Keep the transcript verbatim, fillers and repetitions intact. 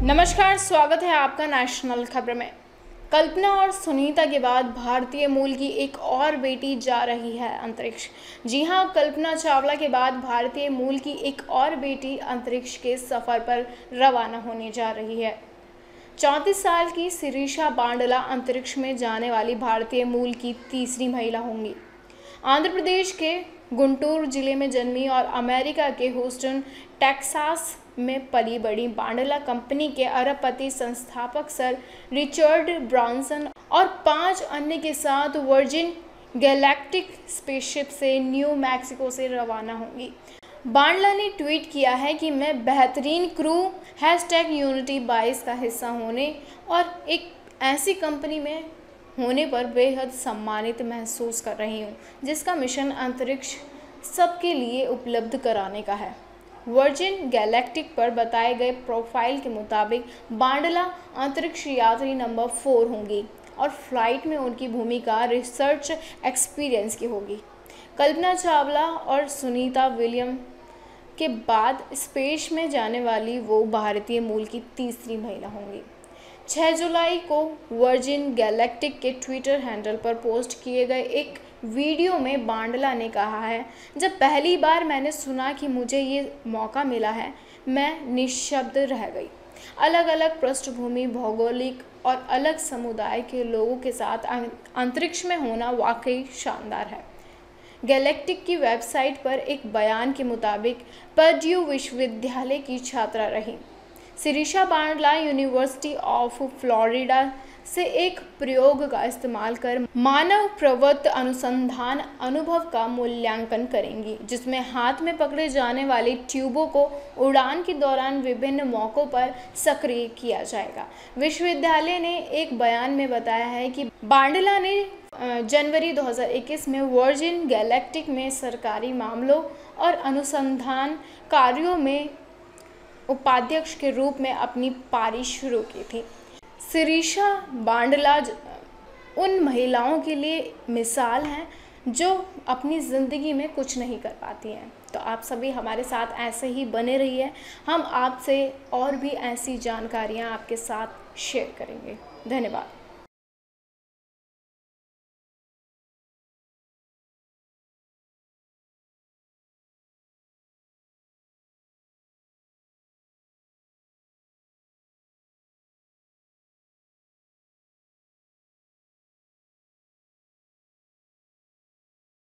नमस्कार, स्वागत है आपका नेशनल खबर में। कल्पना और सुनीता के बाद भारतीय मूल की एक और बेटी जा रही है अंतरिक्ष। जी हां, कल्पना चावला के बाद भारतीय मूल की एक और बेटी अंतरिक्ष के सफर पर रवाना होने जा रही है। चौंतीस साल की शिरीषा बांडला अंतरिक्ष में जाने वाली भारतीय मूल की तीसरी महिला होंगी। आंध्र प्रदेश के गुंटूर जिले में जन्मी और अमेरिका के ह्यूस्टन, टेक्सास में पली बड़ी बांडला कंपनी के अरबपति संस्थापक सर रिचर्ड ब्रांसन और पांच अन्य के साथ वर्जिन गैलेक्टिक स्पेसशिप से न्यू मैक्सिको से रवाना होंगी। बांडला ने ट्वीट किया है कि मैं बेहतरीन क्रू हैशटैग यूनिटी बाईस का हिस्सा होने और एक ऐसी कंपनी में होने पर बेहद सम्मानित महसूस कर रही हूँ जिसका मिशन अंतरिक्ष सबके लिए उपलब्ध कराने का है। वर्जिन गैलेक्टिक पर बताए गए प्रोफाइल के मुताबिक बांडला अंतरिक्ष यात्री नंबर फोर होंगी और फ्लाइट में उनकी भूमिका रिसर्च एक्सपीरियंस की होगी। कल्पना चावला और सुनीता विलियम के बाद स्पेस में जाने वाली वो भारतीय मूल की तीसरी महिला होंगी। छह जुलाई को वर्जिन गैलेक्टिक के ट्विटर हैंडल पर पोस्ट किए गए एक वीडियो में बांडला ने कहा है, जब पहली बार मैंने सुना कि मुझे ये मौका मिला है, मैं निशब्द रह गई। अलग अलग पृष्ठभूमि, भौगोलिक और अलग समुदाय के लोगों के साथ अंतरिक्ष में होना वाकई शानदार है। गैलेक्टिक की वेबसाइट पर एक बयान के मुताबिक पर्ड्यू विश्वविद्यालय की छात्रा रही Sirisha Bandla University of Florida से एक प्रयोग का इस्तेमाल कर मानव प्रवृत्ति अनुसंधान अनुभव का मूल्यांकन करेंगी, जिसमें हाथ में पकड़े जाने वाले ट्यूबों को उड़ान के दौरान विभिन्न मौकों पर सक्रिय किया जाएगा। विश्वविद्यालय ने एक बयान में बताया है कि बांडला ने जनवरी दो हज़ार इक्कीस में वर्जिन गैलेक्टिक में सरकारी मामलों और अनुसंधान कार्यों में उपाध्यक्ष के रूप में अपनी पारी शुरू की थी। शिरीषा बांडला उन महिलाओं के लिए मिसाल हैं जो अपनी ज़िंदगी में कुछ नहीं कर पाती हैं। तो आप सभी हमारे साथ ऐसे ही बने रहिए, हम आपसे और भी ऐसी जानकारियां आपके साथ शेयर करेंगे। धन्यवाद।